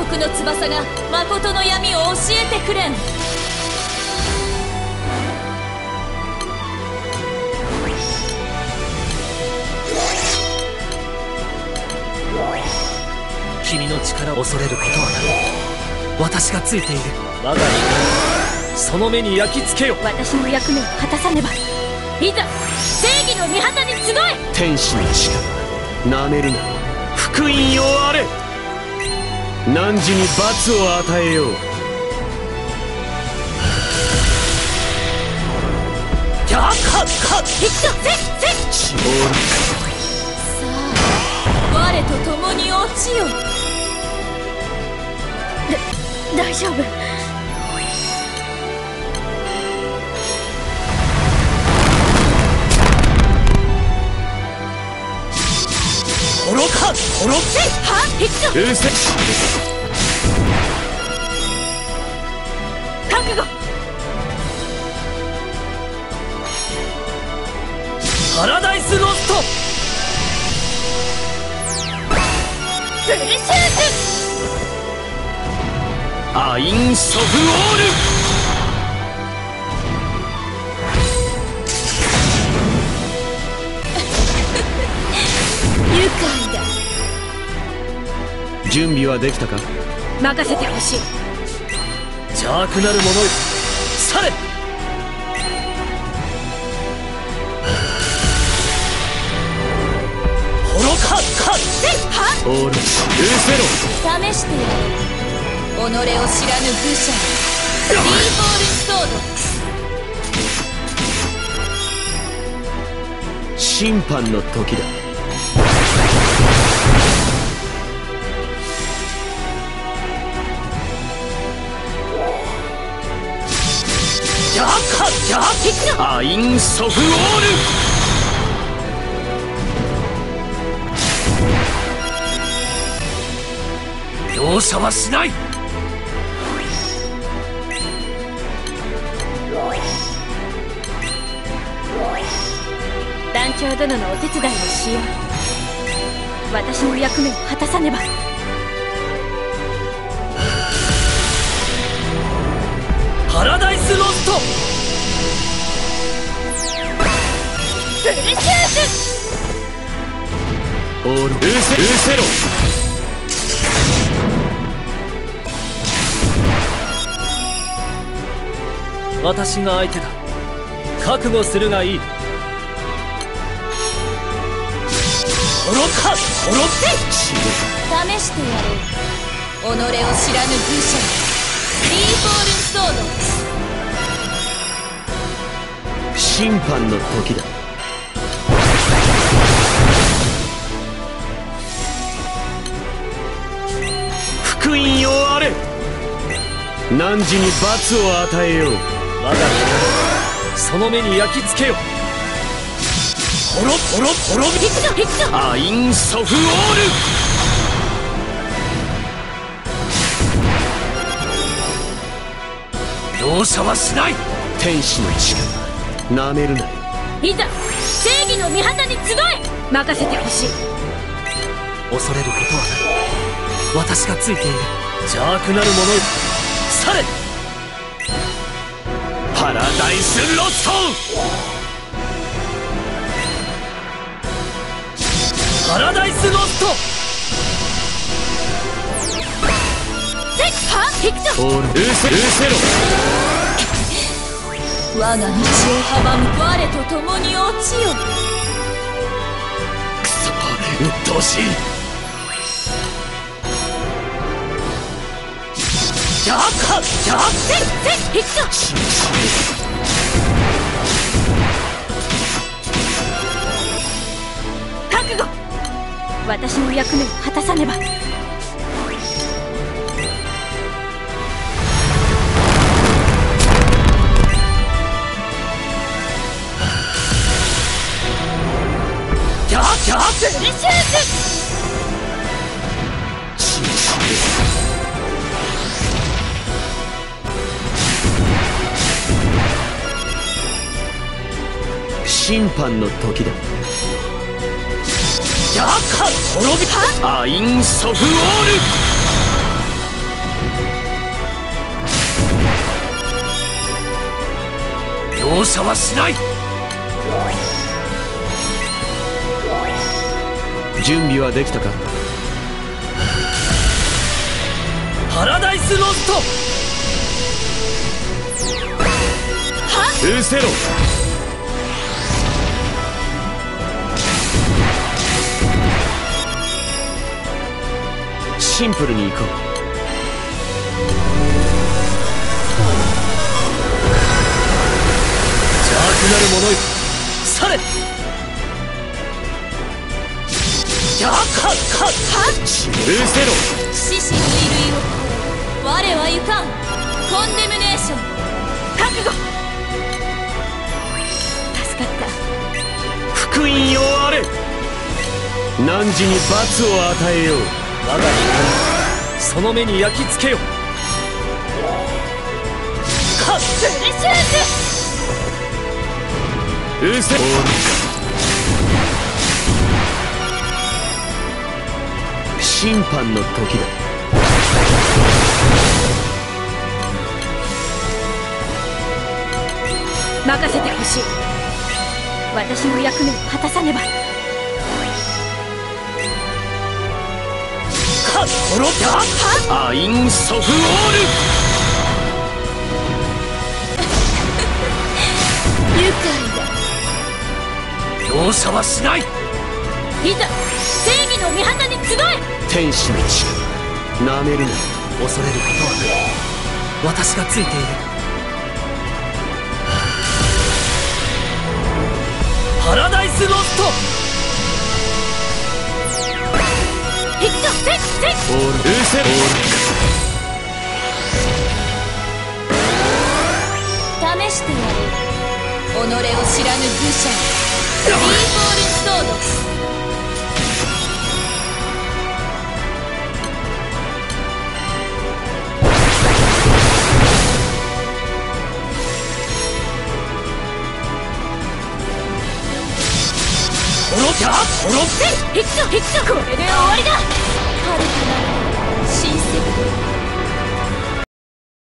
国の翼が誠の闇を教えてくれん。 君の力を恐れることはない。私がついている。我が身をその目に焼き付けよ。 私の役目を果たさねば。いざ正義の御旗に集え。 天使の力、なめるな。福音よあれ。汝に罰を与えよう。 ギャカカヒットせっ絞る。 さあ我と共に落ちよ。大丈夫。 滅か滅せはヒットうせ覚悟。 パラダイスロスト。 フルシューズアインソフオール。 愉快だ。 準備はできたか。 任せてほしい。 邪悪なる者よ、去れ。滅かかせっはオールうせろ。 試してやる。己を知らぬ愚者ディーボールストード。 審判の時だ。 ギャカギャヒットアインソフオール。 容赦はしない。 団長殿のお手伝いをしよう。私の役目を果たさねば。 パラダイスロスト。 フルシューズオールうせろ。 私が相手だ。覚悟するがいい。滅か滅せ。 試してやろう。己を知らぬ愚者ディーボールストード。 審判の時だ。福音よあれ。汝に罰を与えよう。 我が身をその目に焼き付けよ。滅び。 ヒットヒットアインソフオール。 容赦はしない。 天使の力、なめるなよ。 いざ正義の御旗に集え。任せてほしい。 恐れることはない。私がついている。邪悪なる者よ、去れ。 パラダイスロスト。 パラダイスロスト。 セッハヒットオールうせろ。 我が道を阻む我と共に落ちよ。 くそ、鬱陶しい。ギャカギャセッヒット覚悟。私の役目を果たさねば。 ギャフルシューズ審判の時だ。 ギャカ滅び。 アインソフオール。 容赦はしない。 準備はできたか。 パラダイスロスト。 失せろ。シンプルに行こう。 邪悪なる者よ、去れ。 失せろ。 獅子の衣類を我は行かん。コンデムネーション覚悟。助かった。 福音よあれ。汝に罰を与えよう。 我が怒りその目に焼き付けよ。 ブルシューズ。 失せろ。審判の時だ。 任せてほしい。私の役目を果たさねば。 アインソフオール。 愉快だ。 容赦はしない。 いざ正義の御旗に集え。 天使の血、なめるな。 恐れることはない。私がついている。パラダイスロスト。 行くぞ。セッオール。失せろ。 試してやる。己を知らぬ愚者。リーフォールソード。行くぞ。これで終わりだ。遥かなる